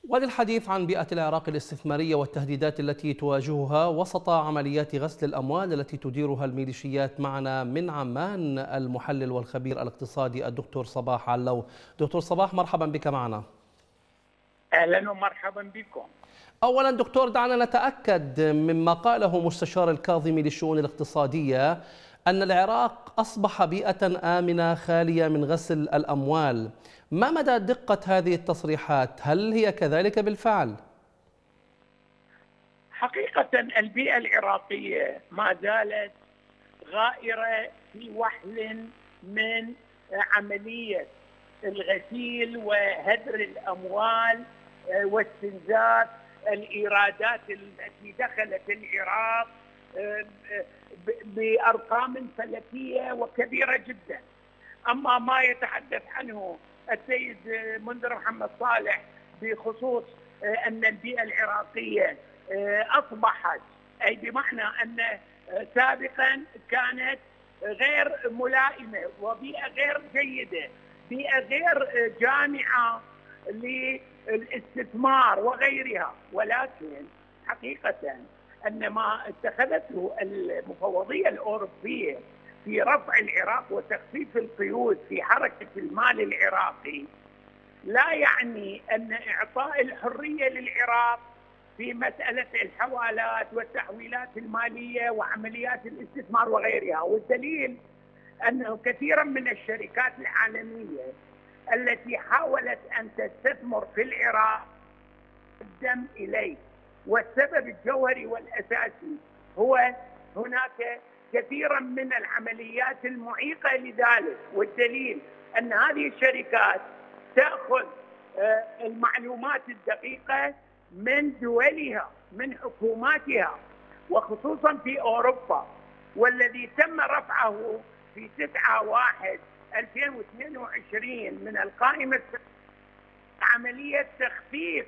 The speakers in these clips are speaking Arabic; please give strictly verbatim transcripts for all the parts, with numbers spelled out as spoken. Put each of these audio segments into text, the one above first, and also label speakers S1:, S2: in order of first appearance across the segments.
S1: وللحديث عن بيئة العراق الاستثمارية والتهديدات التي تواجهها وسط عمليات غسل الأموال التي تديرها الميليشيات، معنا من عمان المحلل والخبير الاقتصادي الدكتور صباح علو. دكتور صباح، مرحبا بك معنا.
S2: أهلا ومرحبا بكم.
S1: أولا دكتور، دعنا نتأكد مما قاله مستشار الكاظمي للشؤون الاقتصادية أن العراق أصبح بيئة آمنة خالية من غسل الأموال. ما مدى دقة هذه التصريحات؟ هل هي كذلك بالفعل؟
S2: حقيقة البيئة العراقية ما زالت غائرة في وحل من عملية الغسيل وهدر الأموال واستنزاف الإيرادات التي دخلت العراق بأرقام فلكية وكبيرة جدا. أما ما يتحدث عنه السيد منذر محمد صالح بخصوص أن البيئة العراقية أصبحت، أي بمعنى أن سابقا كانت غير ملائمة وبيئة غير جيدة، بيئة غير جامعة للاستثمار وغيرها، ولكن حقيقة أن ما اتخذته المفوضية الأوروبية في رفع العراق وتخفيف القيود في حركة المال العراقي لا يعني أن إعطاء الحرية للعراق في مسألة الحوالات والتحويلات المالية وعمليات الاستثمار وغيرها. والدليل أنه كثيرا من الشركات العالمية التي حاولت أن تستثمر في العراق قدم إليه، والسبب الجوهري والأساسي هو هناك كثيرا من العمليات المعيقة لذلك. والدليل أن هذه الشركات تأخذ المعلومات الدقيقة من دولها، من حكوماتها، وخصوصا في أوروبا، والذي تم رفعه في تسعة واحد ألفين واثنين وعشرين من القائمة عملية تخفيف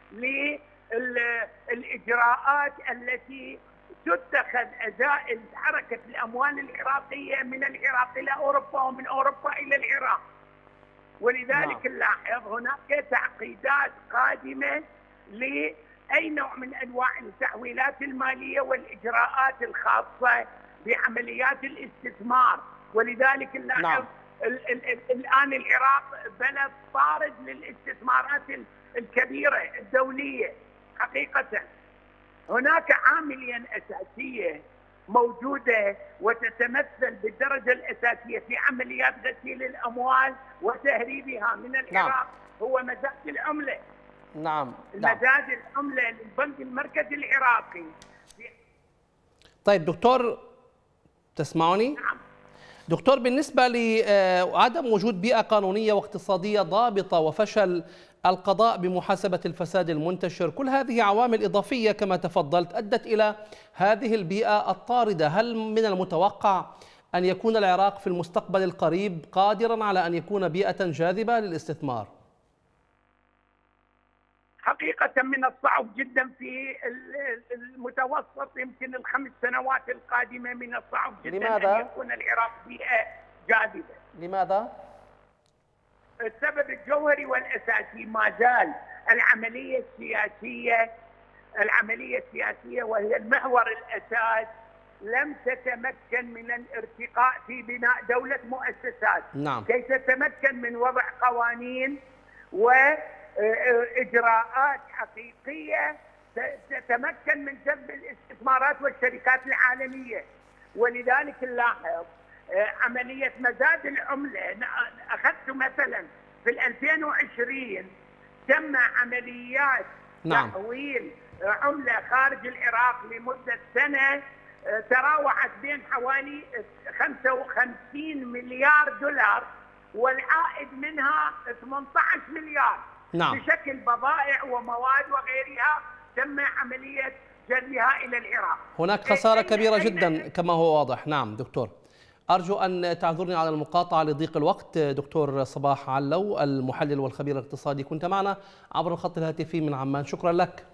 S2: للإجراءات التي تتخذ أزائل حركة الأموال العراقية من العراق إلى أوروبا ومن أوروبا إلى العراق. ولذلك نلاحظ هناك تعقيدات قادمة لأي نوع من أنواع التحويلات المالية والإجراءات الخاصة بعمليات الاستثمار. ولذلك نلاحظ الآن العراق بلد طارد للاستثمارات الكبيرة الدولية. حقيقة هناك عاملين أساسية موجودة وتتمثل بالدرجة الأساسية في عمليات غسيل الأموال وتهريبها من العراق. نعم. هو مزاد العملة.
S1: نعم.
S2: مزاد العملة للبنك المركزي العراقي.
S1: طيب دكتور، تسمعني؟
S2: نعم.
S1: دكتور، بالنسبة لعدم وجود بيئة قانونية واقتصادية ضابطة وفشل القضاء بمحاسبة الفساد المنتشر، كل هذه عوامل إضافية كما تفضلت أدت إلى هذه البيئة الطاردة. هل من المتوقع أن يكون العراق في المستقبل القريب قادرا على أن يكون بيئة جاذبة للاستثمار؟
S2: حقيقة من الصعب جدا في المتوسط، يمكن الخمس سنوات القادمة من الصعب جدا
S1: لماذا؟
S2: أن يكون العراق بيئة جاذبة.
S1: لماذا؟
S2: السبب الجوهري والأساسي ما زال العملية السياسية، العملية السياسية وهي المحور الأساس، لم تتمكن من الارتقاء في بناء دولة مؤسسات.
S1: نعم.
S2: كي تتمكن من وضع قوانين وإجراءات حقيقية تتمكن من جذب الاستثمارات والشركات العالمية. ولذلك نلاحظ عملية مزاد العملة. أخذت مثلا في ألفين وعشرين تم عمليات
S1: نعم.
S2: تحويل عملة خارج العراق لمدة سنة تراوحت بين حوالي خمسة وخمسين مليار دولار، والعائد منها ثمانية عشر مليار.
S1: نعم.
S2: بشكل بضائع ومواد وغيرها تم عملية جرها إلى العراق.
S1: هناك خسارة كبيرة جدا كما هو واضح. نعم دكتور، أرجو أن تعذرني على المقاطعة لضيق الوقت. دكتور صباح علو المحلل والخبير الاقتصادي كنت معنا عبر الخط الهاتفي من عمان، شكرا لك.